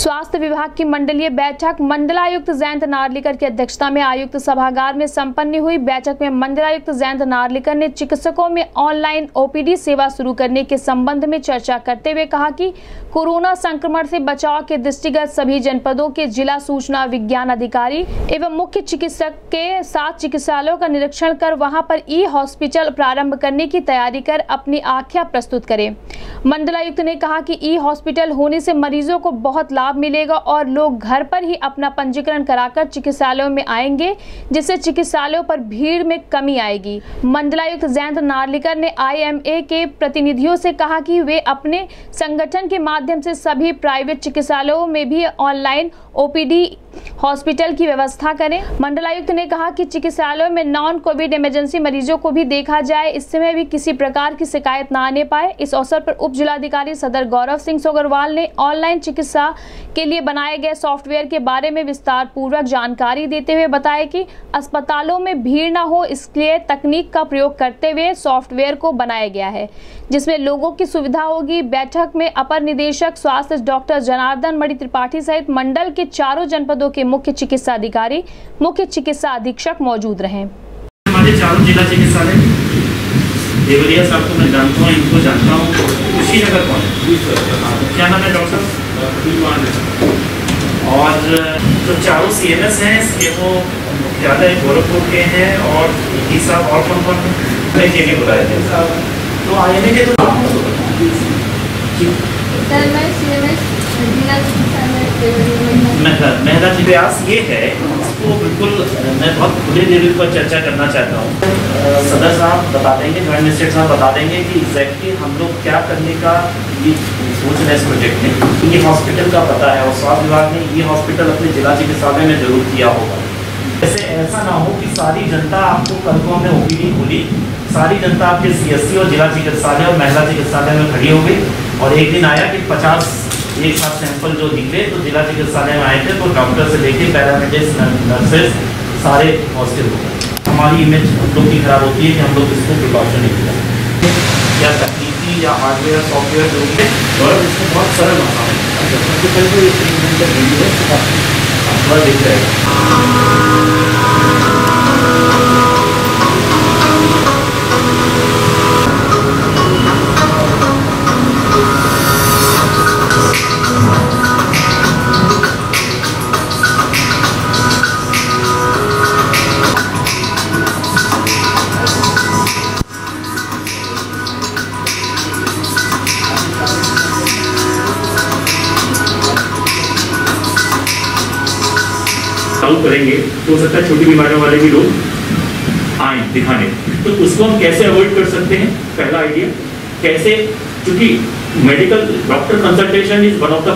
स्वास्थ्य विभाग की मंडलीय बैठक मंडलायुक्त जयंत नार्लिकर की अध्यक्षता में आयुक्त सभागार में संपन्न हुई। बैठक में मंडलायुक्त जयंत नार्लिकर ने चिकित्सकों में ऑनलाइन ओपीडी सेवा शुरू करने के संबंध में चर्चा करते हुए कहा कि कोरोना संक्रमण से बचाव के दृष्टिगत सभी जनपदों के जिला सूचना विज्ञान अधिकारी एवं मुख्य चिकित्सक के साथ चिकित्सालयों का निरीक्षण कर वहां पर ई हॉस्पिटल प्रारंभ करने की तैयारी कर अपनी आख्या प्रस्तुत करें। मंडलायुक्त ने कहा कि ई हॉस्पिटल होने से मरीजों को बहुत लाभ मिलेगा और लोग घर पर ही अपना पंजीकरण कराकर चिकित्सालयों में आएंगे, जिससे चिकित्सालयों पर भीड़ में कमी आएगी। मंडलायुक्त जयंत नार्लिकर ने IMA के प्रतिनिधियों से कहा कि वे अपने संगठन के माध्यम से सभी प्राइवेट चिकित्सालयों में भी ऑनलाइन OPD हॉस्पिटल की व्यवस्था करें। मंडलायुक्त ने कहा कि चिकित्सालयों में नॉन कोविड इमरजेंसी मरीजों को भी देखा जाए, इस समय भी किसी प्रकार की शिकायत न आने पाए। इस अवसर पर उप जिलाधिकारी सदर गौरव सिंह सोगरवाल ने ऑनलाइन चिकित्सा के लिए बनाए गए सॉफ्टवेयर के बारे में विस्तार पूर्वक जानकारी देते हुए बताया कि अस्पतालों में भीड़ न हो, इसलिए तकनीक का प्रयोग करते हुए सॉफ्टवेयर को बनाया गया है, जिसमें लोगों की सुविधा होगी। बैठक में अपर निदेशक स्वास्थ्य डॉक्टर जनार्दन मणि त्रिपाठी सहित मंडल के चारों जनपदों के मुख्य चिकित्सा अधिकारी, मुख्य चिकित्सा अधीक्षक मौजूद रहे। हमारे चारों जिला चिकित्सालय देवरिया साहब को मैं जानता हूँ, इनको जानता हूँ। कुशीनगर कौन है? क्या नाम है डॉक्टर साहब? और जो चारों CNS हैं इसके वो मुख्यालय गोरखपुर के हैं और ये साहब और कौन के लिए बुलाए थे तो IMA के तो मेरा प्रयास ये है, इसको बिल्कुल मैं बहुत खुले लेवल पर चर्चा करना चाहता हूँ। सदर साहब बता देंगे, जॉइंट मिनिस्टर साहब बता देंगे कि एग्जैक्टली हम लोग क्या करने का ये सोच रहे हैं इस प्रोजेक्ट में। ये हॉस्पिटल का पता है और स्वास्थ्य विभाग ने ये हॉस्पिटल अपने जिला चिकित्सालय में जरूर किया होगा। जैसे ऐसा ना हो कि सारी जनता आपको कल को हमने OPD खोली, सारी जनता आपके CSC और जिला चिकित्सालय और महिला चिकित्सालय में खड़ी हो गई और एक दिन आया कि 50 एक साथ सैंपल जो निकले तो जिला चिकित्सालय में आए थे तो डॉक्टर से लेके पैरामेडिक्स नर्सेस सारे पॉजिटिव हो गए। हमारी इमेज हम लोग की खराब होती है कि हम लोग इसको प्रिकॉशन नहीं किया, या तकनीकी या हार्डवेयर सॉफ्टवेयर जो भी है और इसको बहुत सरल होना है। थोड़ा दिख जाएगा। चालू करेंगे तो हो सकता है छोटी बीमारियों वाले भी लोग आए दिखाने, तो उसको हम कैसे अवॉइड कर सकते हैं? पहला आइडिया कैसे, क्योंकि medical doctor consultation is one of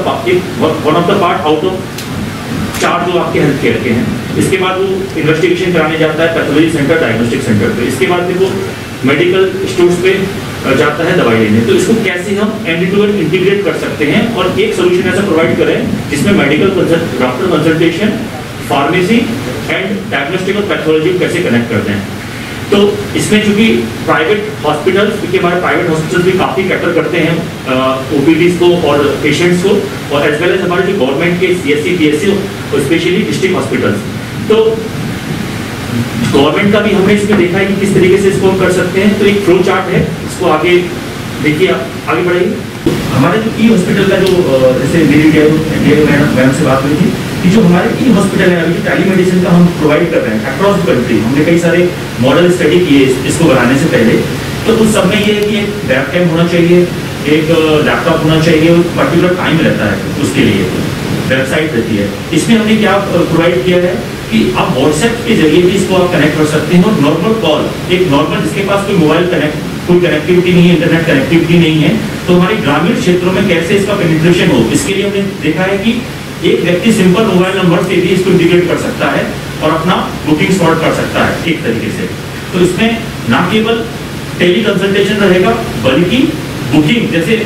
the part out of 4 जो आपके हेल्थ केयर के हैं। इसके बाद वो इन्वेस्टिगेशन कराने जाता है पैथोलॉजी सेंटर, डायग्नोस्टिक सेंटर पे। इसके बाद फिर वो मेडिकल स्टोर्स पे जाता है दवाई लेने। तो इसको कैसे हम एंड टू एंड इंटीग्रेट कर सकते हैं और एक सोल्यूशन ऐसा प्रोवाइड करें जिसमें medical doctor consultation, pharmacy and diagnostic और पैथोलॉजी कैसे कनेक्ट करते हैं। तो इसमें चूंकि प्राइवेट हॉस्पिटल्स, क्योंकि हमारे प्राइवेट हॉस्पिटल्स भी काफ़ी कैटर करते हैं OPDs को और पेशेंट्स को, और एज वेल एज हमारे जो गवर्नमेंट के CSC PSC और स्पेशली डिस्ट्रिक्ट हॉस्पिटल्स। तो गवर्नमेंट का भी हमने इसमें देखा है कि किस तरीके से इसको हम कर सकते हैं। तो एक फ्लो चार्ट है, इसको आगे देखिए, आगे बढ़ाइए। हमारे जो ई हॉस्पिटल का जो जैसे मेरी मैडम से बात हुई थी कि जो हमारे ई हॉस्पिटल है अभी टेलीमेडिसिन का हम प्रोवाइड कर रहे हैं अक्रॉस कंट्री। हमने कई सारे मॉडल स्टडी किए इसको बनाने से पहले। तो उस सब में ये है कि एक वेबकैम होना चाहिए, एक लैपटॉप होना चाहिए, पर्टिकुलर टाइम रहता है उसके लिए, वेबसाइट रहती है। इसमें हमने क्या प्रोवाइड किया है कि आप WhatsApp के जरिए भी इसको आप कनेक्ट कर सकते हैं और नॉर्मल कॉल, एक नॉर्मल जिसके पास कोई मोबाइल कोई कनेक्टिविटी नहीं है, इंटरनेट कनेक्टिविटी नहीं है, तो हमारे ग्रामीण क्षेत्रों में कैसे इसका पेनिट्रेशन हो, इसके लिए हमने देखा है कि एक व्यक्ति सिंपल मोबाइल नंबर से भी इसको इंटीग्रेट कर सकता है और अपना बुकिंग सॉर्ट कर सकता है एक तरीके से। तो इसमें ना केवल टेली कंसल्टेशन रहेगा बल्कि बुकिंग, जैसे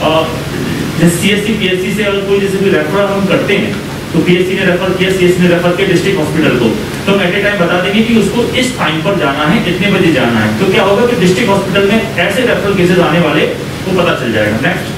CSC PSC से अगर कोई जैसे रेफर हम करते हैं तो PSC ने रेफर किया, CSC ने रेफर किया डिस्ट्रिक्ट हॉस्पिटल को, तो हम एट ए टाइम बता देंगे कि उसको इस टाइम पर जाना है, इतने बजे जाना है। तो क्या होगा कि डिस्ट्रिक्ट हॉस्पिटल में ऐसे रेफरल केसेस आने वाले वो पता चल जाएगा। नेक्स्ट